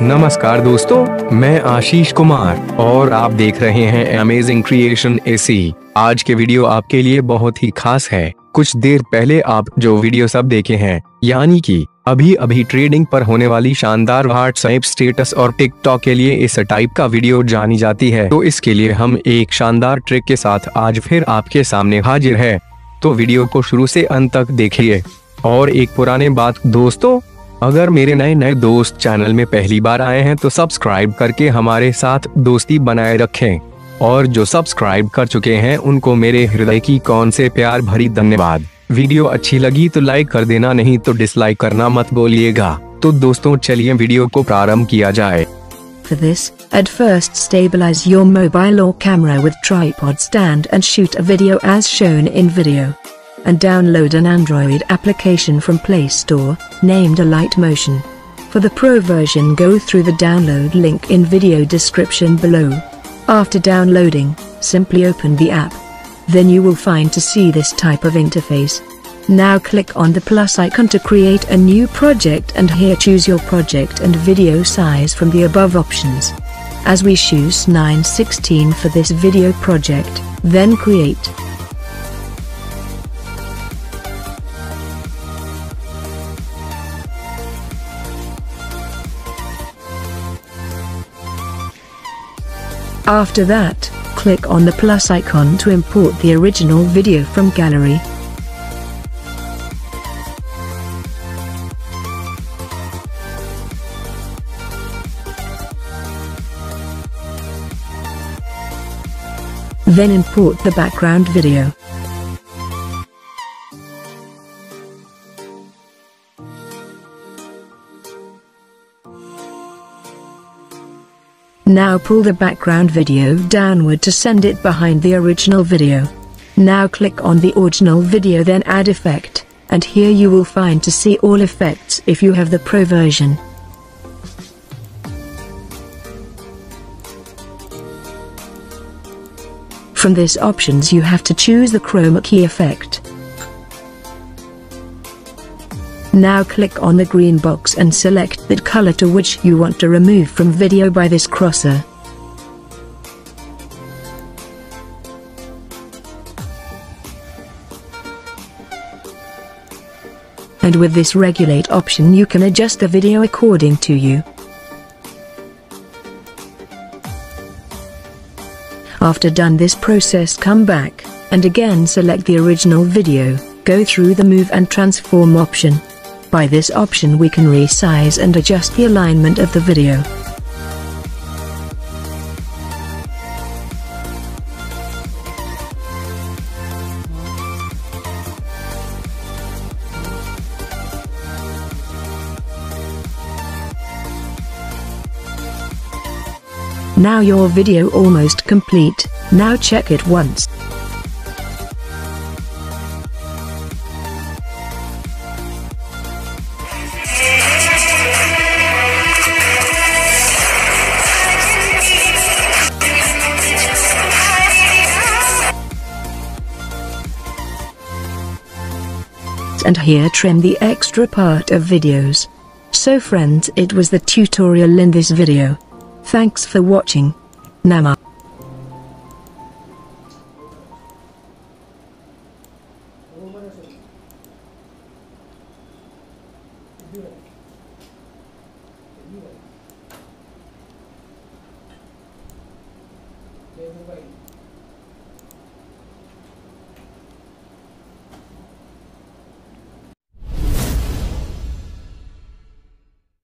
नमस्कार दोस्तों, मैं आशीष कुमार और आप देख रहे हैं अमेजिंग क्रिएशन एसी। आज के वीडियो आपके लिए बहुत ही खास है। कुछ देर पहले आप जो वीडियो सब देखे हैं, यानी कि अभी अभी ट्रेडिंग पर होने वाली शानदार व्हाट्सएप स्टेटस और टिकटॉक के लिए इस टाइप का वीडियो जानी जाती है, तो इसके लिए हम एक शानदार ट्रिक के साथ आज फिर आपके सामने हाजिर है। तो वीडियो को शुरू से अंत तक देखिए। और एक पुराने बात दोस्तों, अगर मेरे नए दोस्त चैनल में पहली बार आए हैं तो सब्सक्राइब करके हमारे साथ दोस्ती बनाए रखें, और जो सब्सक्राइब कर चुके हैं उनको मेरे हृदय की कौन से प्यार भरी धन्यवाद। वीडियो अच्छी लगी तो लाइक कर देना, नहीं तो डिसलाइक करना मत बोलिएगा। तो दोस्तों चलिए वीडियो को प्रारंभ किया जाए। For this, at first stabilize your mobile or camera with tripod stand and shoot a video as shown in video. And download an Android application from Play Store, named Light Motion. For the Pro version, go through the download link in video description below. After downloading, simply open the app. Then you will find to see this type of interface. Now click on the plus icon to create a new project, and here choose your project and video size from the above options. As we choose 9:16 for this video project, then create. After that, click on the plus icon to import the original video from gallery. Then import the background video. Now pull the background video downward to send it behind the original video. Now click on the original video, then add effect, and here you will find to see all effects if you have the Pro version. From this options you have to choose the chroma key effect. Now click on the green box and select that color to which you want to remove from video by this crosser. And with this regulate option you can adjust the video according to you. After done this process, come back, and again select the original video, go through the move and transform option. By this option we can resize and adjust the alignment of the video. Now your video almost complete. Now check it once. And here trim the extra part of videos. So friends, it was the tutorial in this video. Thanks for watching. Nama.